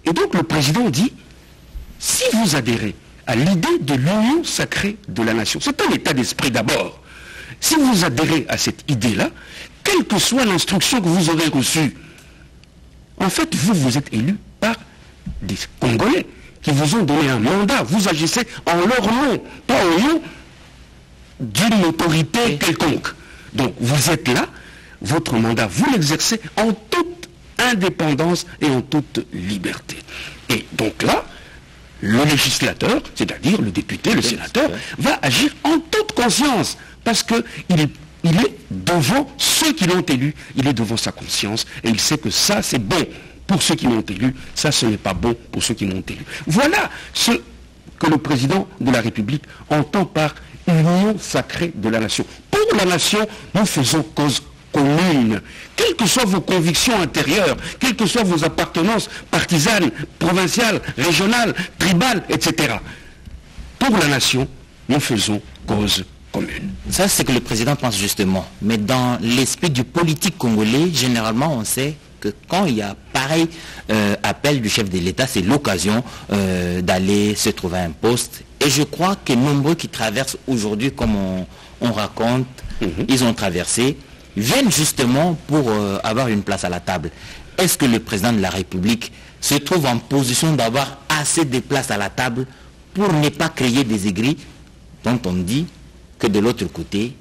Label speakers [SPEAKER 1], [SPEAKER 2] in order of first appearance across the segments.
[SPEAKER 1] Et donc le président dit, si vous adhérez à l'idée de l'union sacrée de la nation, c'est un état d'esprit d'abord. Si vous adhérez à cette idée-là, quelle que soit l'instruction que vous aurez reçue, en fait, vous êtes élu par des Congolais qui vous ont donné un mandat. Vous agissez en leur nom, pas au nom d'une autorité quelconque. Donc vous êtes là, votre mandat, vous l'exercez en toute indépendance et en toute liberté. Et donc là, le législateur, c'est-à-dire le député, le sénateur, va agir en toute conscience, parce qu'il est devant ceux qui l'ont élu, il est devant sa conscience, et il sait que ça c'est bon pour ceux qui l'ont élu, ça ce n'est pas bon pour ceux qui l'ont élu. Voilà ce que le président de la République entend par union sacrée de la nation. Pour la nation, nous faisons cause commune. Quelles que soient vos convictions intérieures, quelles que soient vos appartenances partisanes, provinciales, régionales, tribales, etc. Pour la nation, nous faisons cause commune.
[SPEAKER 2] Ça, c'est ce que le président pense justement. Mais dans l'esprit du politique congolais, généralement, on sait que quand il y a pareil appel du chef de l'État, c'est l'occasion d'aller se trouver un poste. Et je crois que nombreux qui traversent aujourd'hui, comme on raconte, ils ont traversé, viennent justement pour avoir une place à la table. Est-ce que le président de la République se trouve en position d'avoir assez de places à la table pour ne pas créer des aigris dont on dit que de l'autre côté,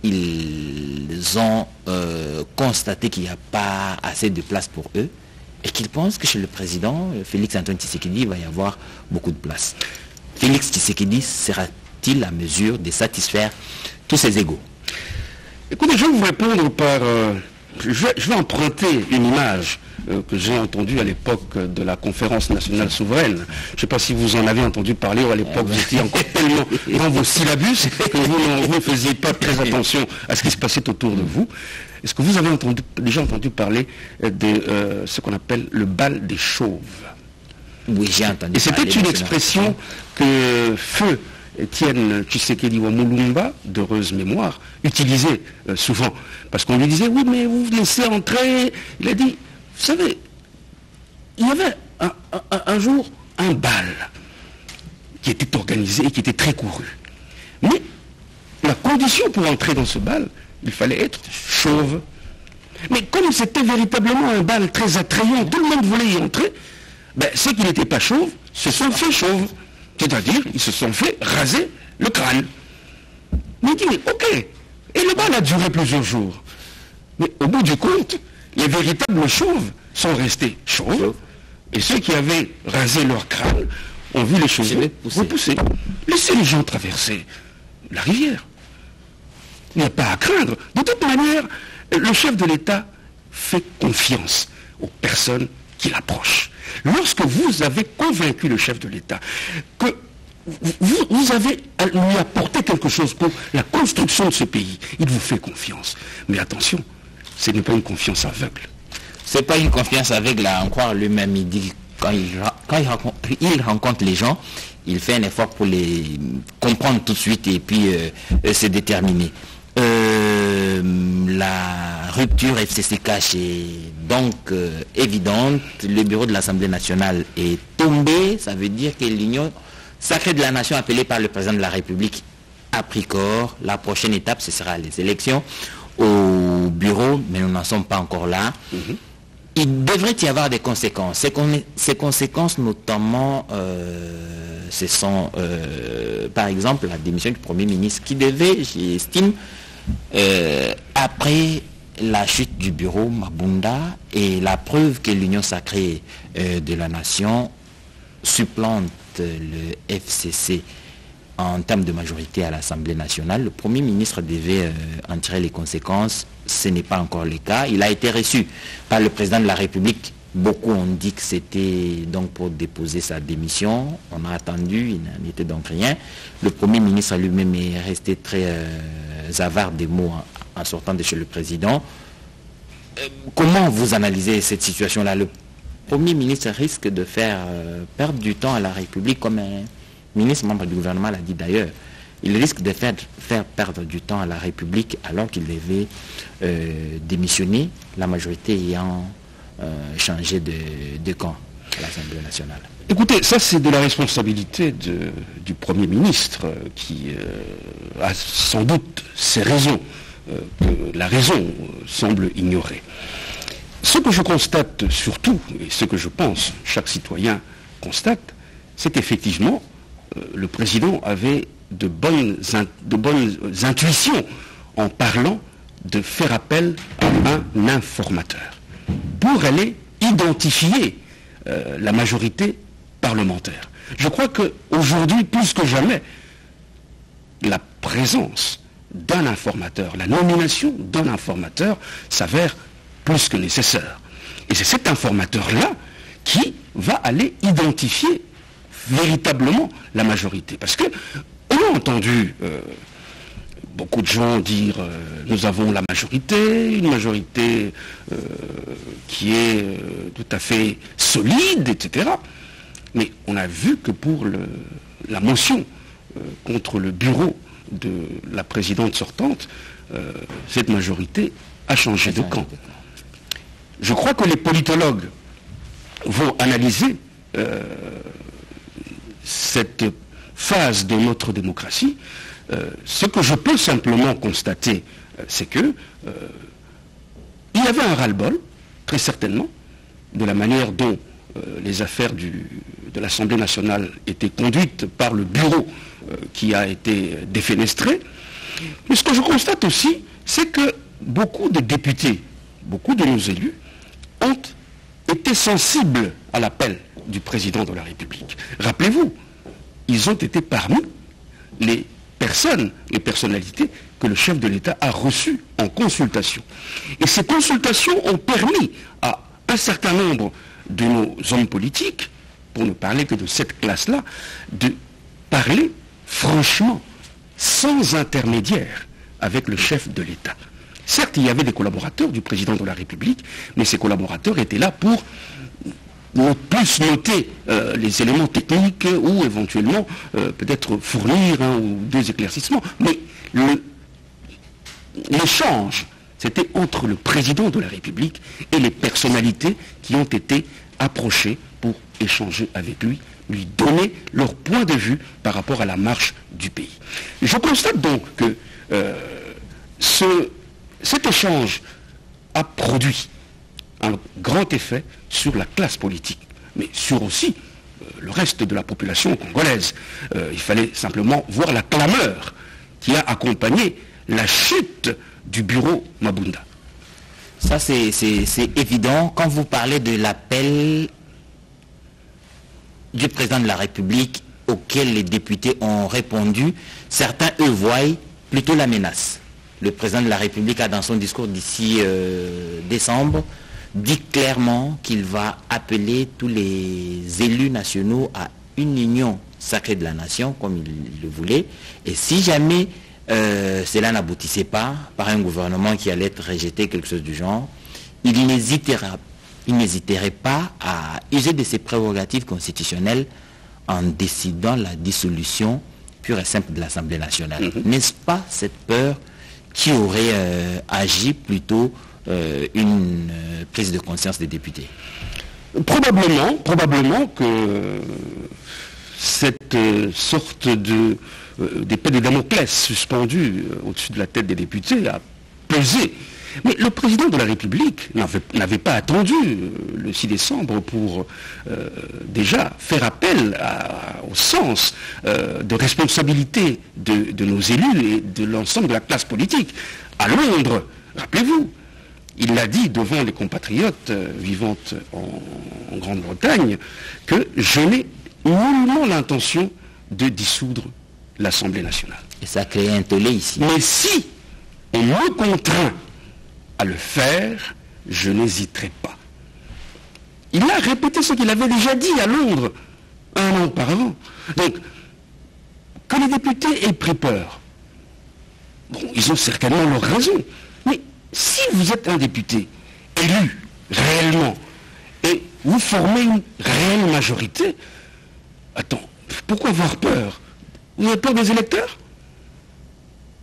[SPEAKER 2] ils ont constaté qu'il n'y a pas assez de place pour eux et qu'ils pensent que chez le président Félix Antoine Tshisekedi, il va y avoir beaucoup de place. Félix Tshisekedi sera-t-il à mesure de satisfaire tous ses égos?
[SPEAKER 1] Écoutez, je vais vous répondre par... je vais emprunter une image que j'ai entendue à l'époque de la conférence nationale souveraine. Je ne sais pas si vous en avez entendu parler, ou à l'époque vous étiez encore tellement dans vos syllabus que vous ne faisiez pas très attention à ce qui se passait autour de vous. Est-ce que vous avez déjà entendu parler de ce qu'on appelle le bal des chauves?
[SPEAKER 2] Oui, j'ai entendu.
[SPEAKER 1] Et c'était une expression que feu Étienne Tshisekedi Wamulumba, d'heureuse mémoire, utilisait souvent. Parce qu'on lui disait, oui, mais vous laissez entrer. Il a dit, vous savez, il y avait un jour un bal qui était organisé et qui était très couru. Mais la condition pour entrer dans ce bal, il fallait être chauve. Mais comme c'était véritablement un bal très attrayant, tout le monde voulait y entrer, ben, ceux qui n'étaient pas chauves se sont fait chauves. C'est-à-dire, ils se sont fait raser le crâne. Mais il dit, ok. Et le bal a duré plusieurs jours. Mais au bout du compte, les véritables chauves sont restés chauves. Et ceux qui avaient rasé leur crâne ont vu les cheveux repousser. Laissez les gens traverser la rivière. Il n'y a pas à craindre. De toute manière, le chef de l'État fait confiance aux personnes qui l'approchent. Lorsque vous avez convaincu le chef de l'État que vous avez à lui apporter quelque chose pour la construction de ce pays, il vous fait confiance. Mais attention, ce n'est pas une confiance aveugle.
[SPEAKER 2] C'est pas une confiance aveugle à en croire lui-même. Il dit quand il rencontre les gens, il fait un effort pour les comprendre tout de suite et puis se déterminer. La rupture FCC-Cash est donc évidente. Le bureau de l'Assemblée nationale est tombé. Ça veut dire que l'union sacrée de la nation appelée par le président de la République a pris corps. La prochaine étape, ce sera les élections au bureau, mais nous n'en sommes pas encore là. Il devrait y avoir des conséquences. Ces conséquences, notamment, ce sont, par exemple, la démission du Premier ministre qui devait, j'estime, après la chute du bureau Mabunda et la preuve que l'union sacrée de la nation supplante le FCC en termes de majorité à l'Assemblée nationale, le Premier ministre devait en tirer les conséquences. Ce n'est pas encore le cas. Il a été reçu par le président de la République. Beaucoup ont dit que c'était donc pour déposer sa démission. On a attendu, il n'en était donc rien. Le Premier ministre lui-même est resté très avare des mots en sortant de chez le président. Comment vous analysez cette situation-là? Le Premier ministre risque de faire perdre du temps à la République, comme un ministre membre du gouvernement l'a dit d'ailleurs. Il risque de faire perdre du temps à la République alors qu'il devait démissionner, la majorité ayant changé de camp. à l'Assemblée nationale?
[SPEAKER 1] Écoutez, ça c'est de la responsabilité du Premier ministre qui a sans doute ses raisons, que la raison semble ignorer. Ce que je constate surtout, et ce que je pense chaque citoyen constate, c'est qu'effectivement, le président avait de bonnes intuitions en parlant de faire appel à un informateur pour aller identifier la majorité parlementaire. Je crois qu'aujourd'hui, plus que jamais, la présence d'un informateur, la nomination d'un informateur s'avère plus que nécessaire. Et c'est cet informateur-là qui va aller identifier véritablement la majorité. Parce que on a entendu beaucoup de gens dire nous avons la majorité, une majorité qui est tout à fait solide, etc. Mais on a vu que pour la motion contre le bureau de la présidente sortante, cette majorité a changé de camp. Je crois que les politologues vont analyser cette phase de notre démocratie. Ce que je peux simplement constater, c'est que il y avait un ras-le-bol, très certainement, de la manière dont les affaires de l'Assemblée nationale étaient conduites par le bureau qui a été défenestré. Mais ce que je constate aussi, c'est que beaucoup de députés, beaucoup de nos élus, ont été sensibles à l'appel du président de la République. Rappelez-vous, ils ont été parmi les personnalités que le chef de l'État a reçues en consultation. Et ces consultations ont permis à un certain nombre de nos hommes politiques, pour ne parler que de cette classe-là, de parler franchement, sans intermédiaire, avec le chef de l'État. Certes, il y avait des collaborateurs du président de la République, mais ces collaborateurs étaient là pour plus noter les éléments techniques ou éventuellement peut-être fournir un ou deux éclaircissements. Mais l'échange, c'était entre le président de la République et les personnalités qui ont été approchées pour échanger avec lui donner leur point de vue par rapport à la marche du pays. Je constate donc que cet échange a produit un grand effet sur la classe politique, mais sur aussi le reste de la population congolaise. Il fallait simplement voir la clameur qui a accompagné la chute du bureau Mabunda.
[SPEAKER 2] Ça, c'est évident. Quand vous parlez de l'appel du président de la République auquel les députés ont répondu, certains, eux, voient plutôt la menace. Le président de la République a, dans son discours d'ici décembre, dit clairement qu'il va appeler tous les élus nationaux à une union sacrée de la nation, comme il le voulait. Et si jamais cela n'aboutissait pas par un gouvernement qui allait être rejeté, quelque chose du genre, il n'hésiterait pas à user de ses prérogatives constitutionnelles en décidant la dissolution pure et simple de l'Assemblée nationale. N'est-ce pas cette peur qui aurait agi plutôt une prise de conscience des députés?
[SPEAKER 1] Probablement que cette sorte d'épée de Damoclès suspendue au-dessus de la tête des députés a pesé. Mais le président de la République n'avait pas attendu le 6 décembre pour déjà faire appel au sens de responsabilité de nos élus et de l'ensemble de la classe politique. À Londres, rappelez-vous, il l'a dit devant les compatriotes vivant en Grande-Bretagne que je n'ai nullement l'intention de dissoudre l'Assemblée nationale.
[SPEAKER 2] Et ça a créé un tollé ici.
[SPEAKER 1] Mais si on me contraint à le faire, je n'hésiterai pas. Il a répété ce qu'il avait déjà dit à Londres un an auparavant. Donc, que les députés aient pris peur, bon, ils ont certainement leur raison. Mais si vous êtes un député élu réellement et vous formez une réelle majorité, attends, pourquoi avoir peur? Vous avez peur des électeurs?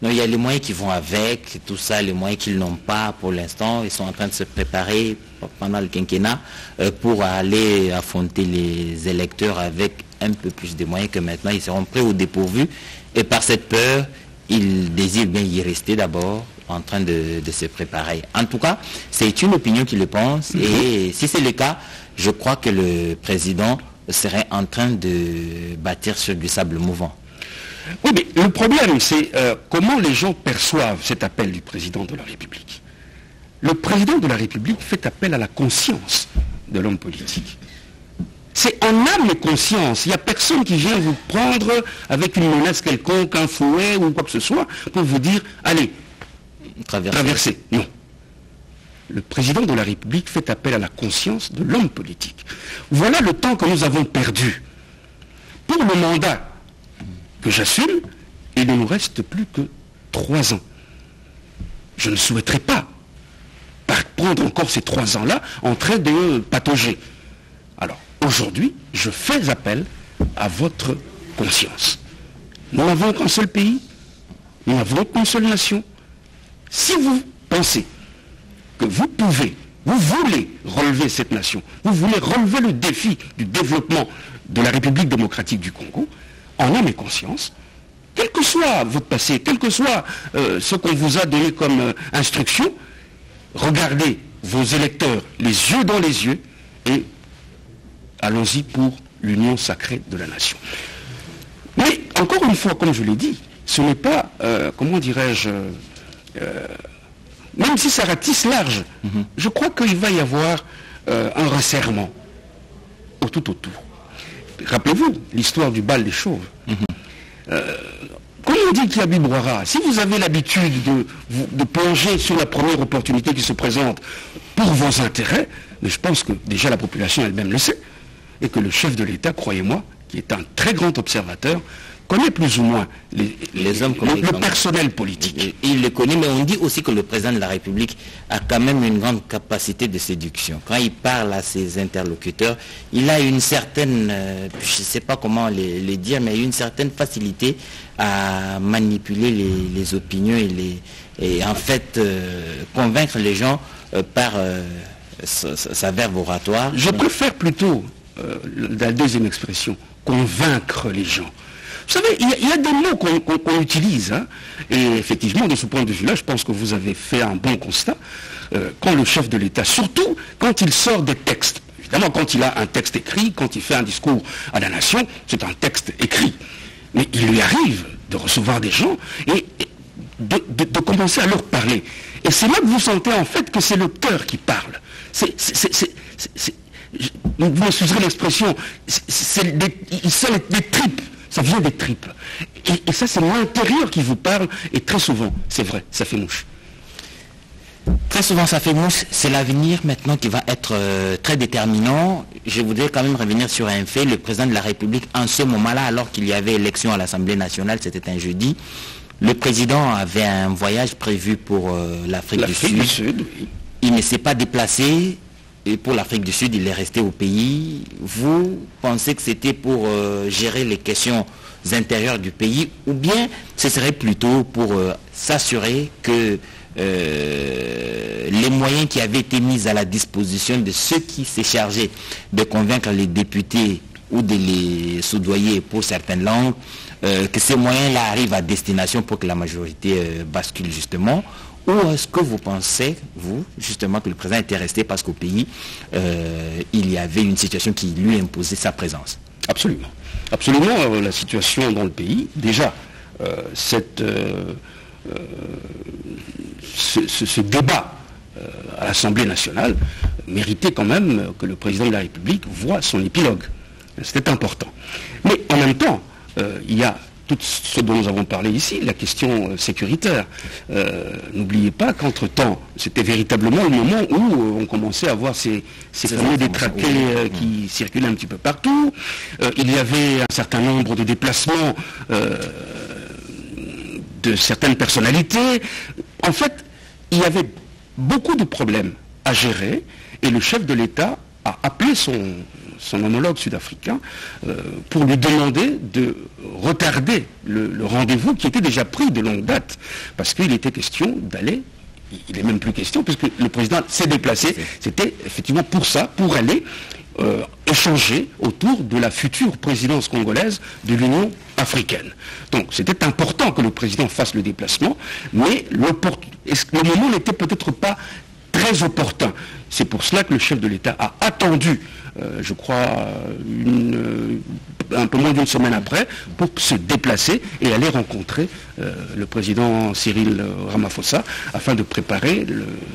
[SPEAKER 2] Non, il y a les moyens qui vont avec, tout ça, les moyens qu'ils n'ont pas pour l'instant. Ils sont en train de se préparer pendant le quinquennat pour aller affronter les électeurs avec un peu plus de moyens que maintenant. Ils seront prêts au dépourvu. Et par cette peur, ils désirent bien y rester d'abord, en train de se préparer. En tout cas, c'est une opinion qui le pense. Et si c'est le cas, je crois que le président serait en train de bâtir sur du sable mouvant.
[SPEAKER 1] Oui, mais le problème, c'est comment les gens perçoivent cet appel du président de la République. Le président de la République fait appel à la conscience de l'homme politique. C'est en âme et conscience. Il n'y a personne qui vient vous prendre avec une menace quelconque, un fouet ou quoi que ce soit, pour vous dire, allez, traversez. Non. Le président de la République fait appel à la conscience de l'homme politique. Voilà le temps que nous avons perdu. Pour le mandat que j'assume, il ne nous reste plus que 3 ans. Je ne souhaiterais pas prendre encore ces 3 ans-là en train de patauger. Alors, aujourd'hui, je fais appel à votre conscience. Nous n'avons qu'un seul pays, nous n'avons qu'une seule nation. Si vous pensez que vous voulez relever cette nation, vous voulez relever le défi du développement de la République démocratique du Congo, en âme et conscience, quel que soit votre passé, quel que soit ce qu'on vous a donné comme instruction, regardez vos électeurs les yeux dans les yeux et allons-y pour l'union sacrée de la nation. Mais encore une fois, comme je l'ai dit, ce n'est pas, comment dirais-je, même si ça ratisse large, je crois qu'il va y avoir un resserrement tout autour. Rappelez-vous l'histoire du bal des chauves. Comme on dit qu'il y a Bibouara, si vous avez l'habitude de plonger sur la première opportunité qui se présente pour vos intérêts, mais je pense que déjà la population elle-même le sait, et que le chef de l'État, croyez-moi, qui est un très grand observateur, connaît plus ou moins les hommes, le personnel politique.
[SPEAKER 2] Il le connaît, mais on dit aussi que le président de la République a quand même une grande capacité de séduction. Quand il parle à ses interlocuteurs, il a une certaine, je ne sais pas comment les dire, mais une certaine facilité à manipuler les opinions et en fait convaincre les gens par sa verve oratoire.
[SPEAKER 1] Je préfère plutôt la deuxième expression, convaincre les gens. Vous savez, il y a des mots qu'on utilise, hein, et effectivement, de ce point de vue-là, je pense que vous avez fait un bon constat, quand le chef de l'État, surtout quand il sort des textes, évidemment quand il a un texte écrit, quand il fait un discours à la nation, c'est un texte écrit, mais il lui arrive de recevoir des gens et de commencer à leur parler. Et c'est là que vous sentez en fait que c'est le cœur qui parle. Vous m'excuserez l'expression, il sort des tripes. Ça vient des tripes. Et ça, c'est l'intérieur qui vous parle. Et très souvent, c'est vrai, ça fait mouche.
[SPEAKER 2] Très souvent, ça fait mouche. C'est l'avenir maintenant qui va être très déterminant. Je voudrais quand même revenir sur un fait. Le président de la République, en ce moment-là, alors qu'il y avait élection à l'Assemblée nationale, c'était un jeudi, le président avait un voyage prévu pour l'Afrique du Sud.
[SPEAKER 1] Oui.
[SPEAKER 2] Il ne s'est pas déplacé. Et pour l'Afrique du Sud, il est resté au pays. Vous pensez que c'était pour gérer les questions intérieures du pays, ou bien ce serait plutôt pour s'assurer que les moyens qui avaient été mis à la disposition de ceux qui s'est chargé de convaincre les députés ou de les soudoyer pour certaines langues, que ces moyens-là arrivent à destination pour que la majorité bascule justement? Ou est-ce que vous pensez, vous, justement, que le président était resté parce qu'au pays, il y avait une situation qui lui imposait sa présence?
[SPEAKER 1] Absolument. Absolument, la situation dans le pays, déjà, ce débat à l'Assemblée nationale méritait quand même que le président de la République voie son épilogue. C'était important. Mais en même temps, il y a tout ce dont nous avons parlé ici, la question sécuritaire. N'oubliez pas qu'entre-temps, c'était véritablement le moment où on commençait à voir ces fameux détraqués qui circulaient un petit peu partout. Il y avait un certain nombre de déplacements de certaines personnalités. En fait, il y avait beaucoup de problèmes à gérer et le chef de l'État a appelé son homologue sud-africain pour lui demander de retarder le rendez-vous qui était déjà pris de longue date, parce qu'il était question d'aller, il n'est même plus question, puisque le président s'est déplacé, c'était effectivement pour ça, pour aller échanger autour de la future présidence congolaise de l'Union africaine. Donc c'était important que le président fasse le déplacement, mais le moment n'était peut-être pas très opportun. C'est pour cela que le chef de l'État a attendu, je crois, un peu moins d'une semaine après, pour se déplacer et aller rencontrer le président Cyril Ramaphosa afin de préparer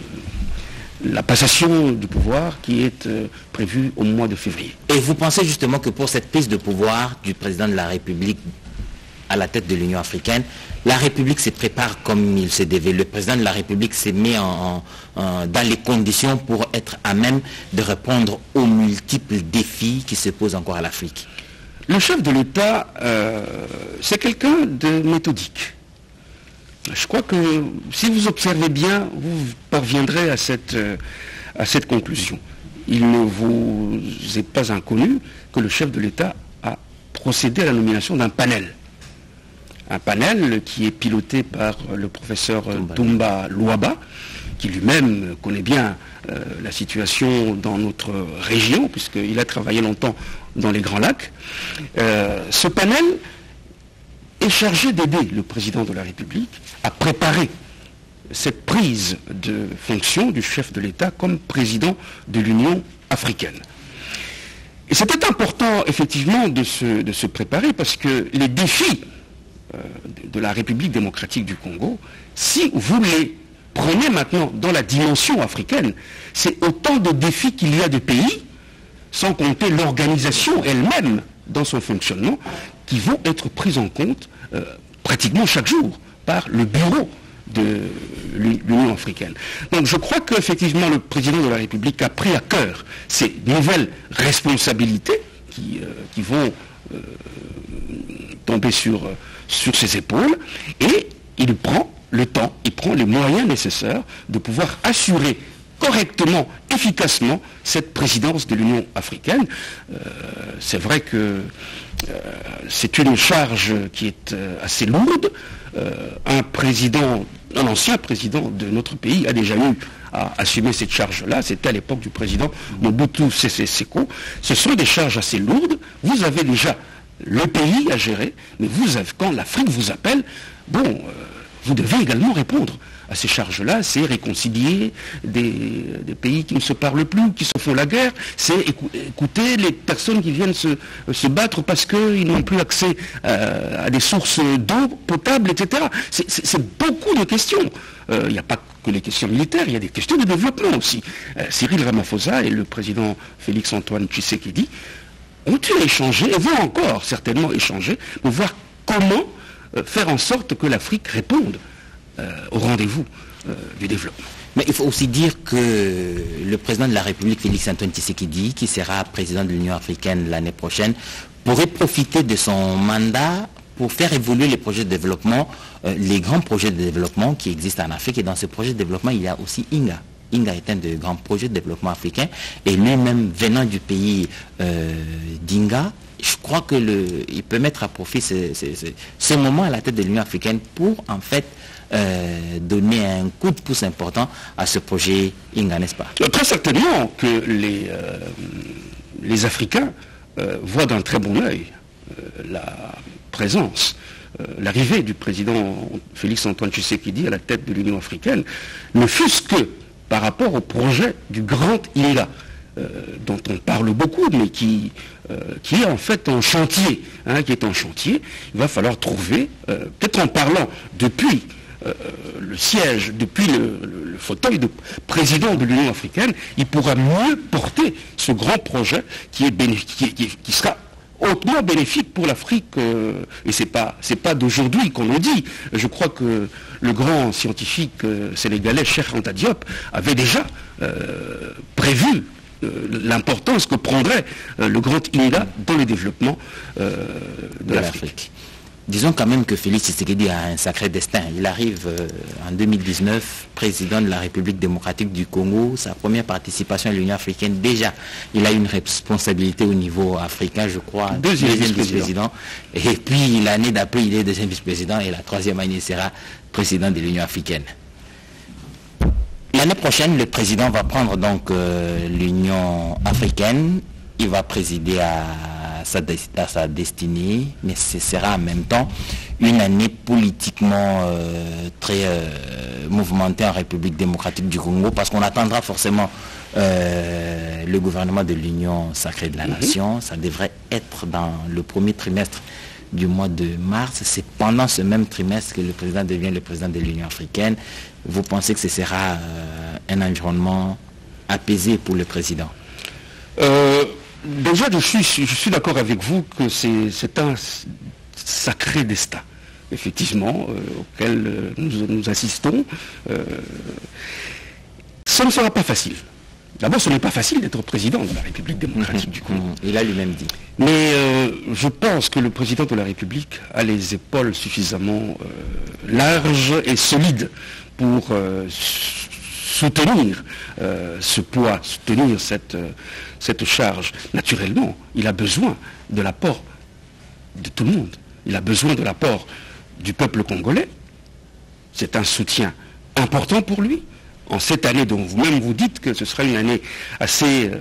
[SPEAKER 1] la passation du pouvoir qui est prévue au mois de février.
[SPEAKER 2] Et vous pensez justement que pour cette prise de pouvoir du président de la République à la tête de l'Union africaine, la République se prépare comme il se devait. Le président de la République s'est mis dans les conditions pour être à même de répondre aux multiples défis qui se posent encore à l'Afrique.
[SPEAKER 1] Le chef de l'État, c'est quelqu'un de méthodique. Je crois que si vous observez bien, vous parviendrez à cette conclusion. Il ne vous est pas inconnu que le chef de l'État a procédé à la nomination d'un panel. Un panel qui est piloté par le professeur Toumba Luaba, qui lui-même connaît bien la situation dans notre région, puisqu'il a travaillé longtemps dans les Grands Lacs. Ce panel est chargé d'aider le président de la République à préparer cette prise de fonction du chef de l'État comme président de l'Union africaine. Et c'était important, effectivement, de se préparer, parce que les défis de la République démocratique du Congo, si vous les prenez maintenant dans la dimension africaine, c'est autant de défis qu'il y a de pays, sans compter l'organisation elle-même dans son fonctionnement, qui vont être pris en compte pratiquement chaque jour par le bureau de l'Union africaine. Donc je crois qu'effectivement le président de la République a pris à cœur ces nouvelles responsabilités qui vont tomber sur ses épaules, et il prend le temps, il prend les moyens nécessaires de pouvoir assurer correctement, efficacement, cette présidence de l'Union africaine. C'est vrai que c'est une charge qui est assez lourde. Un ancien président de notre pays a déjà eu à assumer cette charge-là. C'était à l'époque du président Mobutu Sese Seko. Ce sont des charges assez lourdes. Vous avez déjà le pays à gérer, mais quand l'Afrique vous appelle, vous devez également répondre à ces charges-là. C'est réconcilier des pays qui ne se parlent plus, qui se font la guerre, c'est écouter les personnes qui viennent se battre parce qu'ils n'ont plus accès à des sources d'eau potable, etc. C'est beaucoup de questions. Il n'y a pas que les questions militaires, il y a des questions de développement aussi. Cyril Ramaphosa et le président Félix-Antoine Tshisekedi ont eu échangé, et vont encore certainement échanger, pour voir comment faire en sorte que l'Afrique réponde au rendez-vous du développement.
[SPEAKER 2] Mais il faut aussi dire que le président de la République, Félix-Antoine Tshisekedi, qui sera président de l'Union africaine l'année prochaine, pourrait profiter de son mandat pour faire évoluer les projets de développement, les grands projets de développement qui existent en Afrique. Et dans ce projet de développement, il y a aussi INGA. INGA est un des grands projets de développement africain, et lui-même venant du pays d'INGA, je crois qu'il peut mettre à profit ce moment à la tête de l'Union africaine pour en fait donner un coup de pouce important à ce projet INGA, n'est-ce pas?
[SPEAKER 1] Très certainement que les Africains voient d'un très bon œil la présence, l'arrivée du président Félix-Antoine Tshisekedi à la tête de l'Union africaine, ne fût-ce que par rapport au projet du grand INGA, dont on parle beaucoup, mais qui est en fait en chantier, il va falloir trouver, peut-être en parlant depuis le siège, depuis le fauteuil de président de l'Union africaine, il pourra mieux porter ce grand projet qui sera hautement bénéfique pour l'Afrique, et c'est pas d'aujourd'hui qu'on le dit. Je crois que le grand scientifique sénégalais Cheikh Anta Diop avait déjà prévu l'importance que prendrait le grand INGA dans le développement de l'Afrique.
[SPEAKER 2] Disons quand même que Félix Tshisekedi a un sacré destin. Il arrive en 2019, président de la République démocratique du Congo, sa première participation à l'Union africaine. Déjà, il a une responsabilité au niveau africain, je crois,
[SPEAKER 1] deuxième vice-président.
[SPEAKER 2] Et puis l'année d'après, il est deuxième vice-président et la troisième année, il sera président de l'Union africaine. L'année prochaine, le président va prendre donc l'Union africaine. Il va présider à sa destinée, mais ce sera en même temps une année politiquement très mouvementée en République démocratique du Congo, parce qu'on attendra forcément le gouvernement de l'Union sacrée de la Nation. Ça devrait être dans le premier trimestre du mois de mars. C'est pendant ce même trimestre que le président devient le président de l'Union africaine. Vous pensez que ce sera un environnement apaisé pour le président?
[SPEAKER 1] Déjà, je suis d'accord avec vous que c'est un sacré destin, effectivement, auquel nous assistons. Ce ne sera pas facile. D'abord, ce n'est pas facile d'être président de la République démocratique du Congo.
[SPEAKER 2] Il a lui-même dit.
[SPEAKER 1] Mais je pense que le président de la République a les épaules suffisamment larges et solides pour soutenir ce poids, soutenir cette charge. Naturellement, il a besoin de l'apport de tout le monde. Il a besoin de l'apport du peuple congolais. C'est un soutien important pour lui. En cette année dont vous-même vous dites que ce sera une année assez...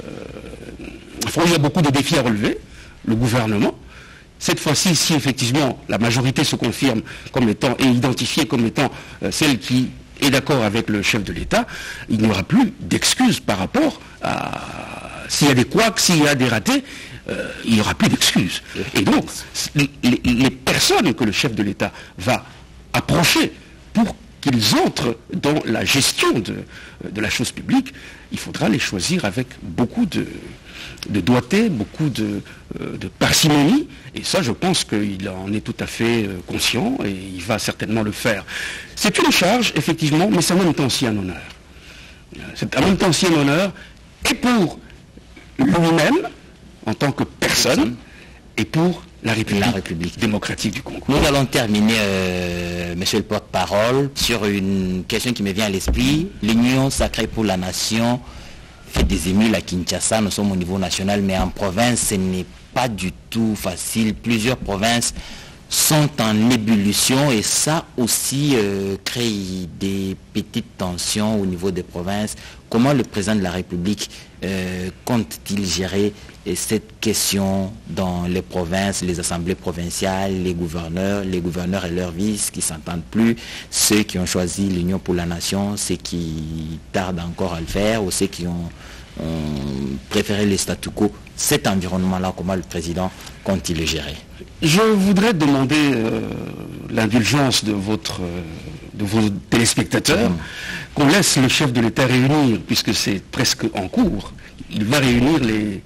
[SPEAKER 1] il y a beaucoup de défis à relever. Le gouvernement, cette fois-ci, si effectivement la majorité se confirme comme étant et identifiée comme étant celle qui est d'accord avec le chef de l'État, il n'y aura plus d'excuses par rapport à... S'il y a des couacs, s'il y a des ratés, il n'y aura plus d'excuses. Et donc, les personnes que le chef de l'État va approcher pour qu'ils entrent dans la gestion de la chose publique, il faudra les choisir avec beaucoup de doigté, beaucoup de parcimonie, et ça je pense qu'il en est tout à fait conscient et il va certainement le faire. C'est une charge, effectivement, mais c'est en même temps aussi un honneur. C'est en même temps aussi un honneur, et pour lui-même, en tant que personne, et pour la République démocratique du Congo.
[SPEAKER 2] Nous allons terminer, monsieur le porte-parole, sur une question qui me vient à l'esprit. L'Union sacrée pour la nation fait des émules à Kinshasa. Nous sommes au niveau national, mais en province, ce n'est pas du tout facile. Plusieurs provinces sont en ébullition et ça aussi crée des petites tensions au niveau des provinces. Comment le président de la République compte-t-il gérer cette question dans les provinces, les assemblées provinciales, les gouverneurs et leurs vices qui ne s'entendent plus, ceux qui ont choisi l'Union pour la nation, ceux qui tardent encore à le faire, ou ceux qui ont préféré les statu quo? Cet environnement-là, comment le président compte-t-il le gérer?
[SPEAKER 1] Je voudrais demander l'indulgence de vos téléspectateurs, qu'on laisse le chef de l'État réunir, puisque c'est presque en cours. Il va réunir les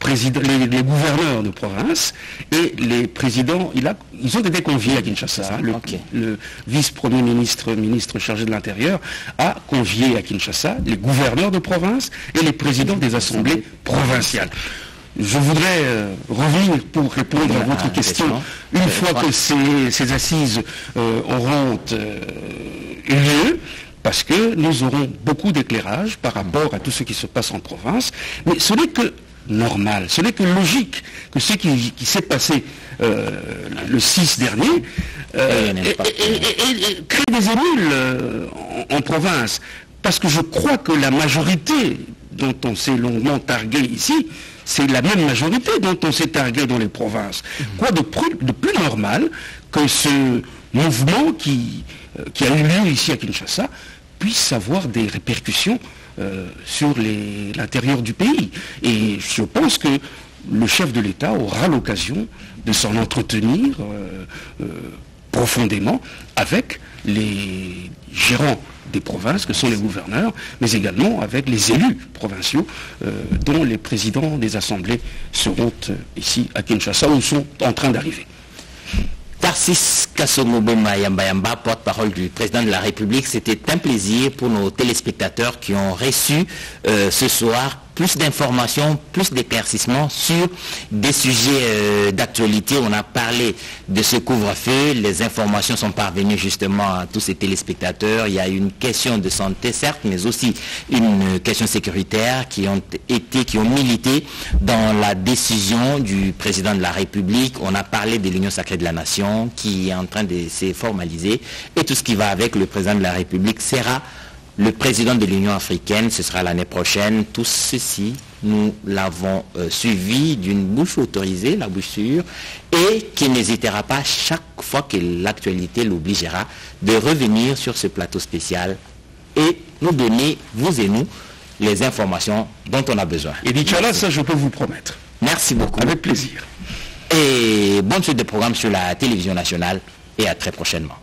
[SPEAKER 1] gouverneurs de province et les présidents. Ils ont été conviés à Kinshasa. Le vice-premier ministre chargé de l'Intérieur, a convié à Kinshasa les gouverneurs de province et les présidents des assemblées provinciales. Je voudrais revenir pour répondre à votre question. Une fois que ces assises auront eu lieu, parce que nous aurons beaucoup d'éclairage par rapport à tout ce qui se passe en province, mais ce n'est que normal, ce n'est que logique que ce qui s'est passé le 6 dernier crée des émules en province. Parce que je crois que la majorité dont on s'est longuement targué ici, c'est la même majorité dont on s'est targué dans les provinces. Quoi de plus normal que ce mouvement qui a eu lieu ici à Kinshasa puisse avoir des répercussions sur l'intérieur du pays. Et je pense que le chef de l'État aura l'occasion de s'en entretenir profondément avec les gérants des provinces, que sont les gouverneurs, mais également avec les élus provinciaux dont les présidents des assemblées seront ici à Kinshasa ou sont en train d'arriver.
[SPEAKER 2] Tarsis Kasongo-Boma Yamba, porte-parole du président de la République, c'était un plaisir pour nos téléspectateurs qui ont reçu ce soir plus d'informations, plus d'éclaircissements sur des sujets d'actualité. On a parlé de ce couvre-feu, les informations sont parvenues justement à tous ces téléspectateurs. Il y a une question de santé, certes, mais aussi une question sécuritaire qui ont milité dans la décision du président de la République. On a parlé de l'Union sacrée de la nation qui est en train de se formaliser, et tout ce qui va avec. Le président de la République sera le président de l'Union africaine, ce sera l'année prochaine. Tout ceci, nous l'avons suivi d'une bouche autorisée, la bouche sûre, et qui n'hésitera pas, chaque fois que l'actualité l'obligera, de revenir sur ce plateau spécial et nous donner, vous et nous, les informations dont on a besoin.
[SPEAKER 1] Et d'Inch'Allah, ça je peux vous promettre.
[SPEAKER 2] Merci beaucoup.
[SPEAKER 1] Avec plaisir.
[SPEAKER 2] Et bonne suite de programme sur la télévision nationale, et à très prochainement.